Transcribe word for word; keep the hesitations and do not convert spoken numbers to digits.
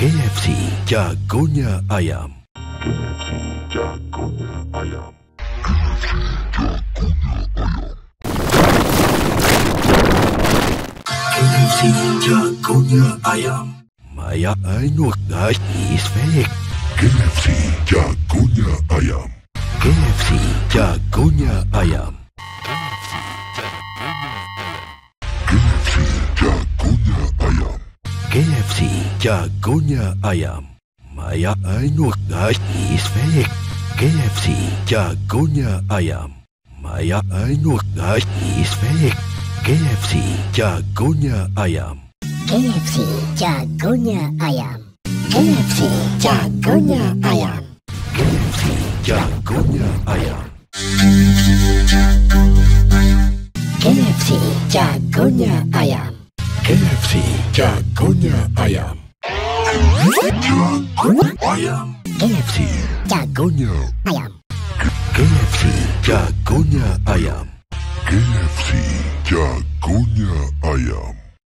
K F C jagonya ayam. K F C jagonya ayam. K F C jagonya ayam. Maya ainut guys is fake. K F C jagonya ayam. K F C jagonya ayam. K F C jagonya ayam. K F C jagonya ayam. Maya ainut guys is fake. K F C jagonya ayam. Maya ainut guys is fake. K F C jagonya ayam. K F C jagonya ayam. K F C jagonya ayam. K F C jagonya ayam. K F C jagonya ayam. K F C jagonya ayam. Ayam. K F C jagonya ayam. K F C jagonya ayam. K F C jagonya ayam.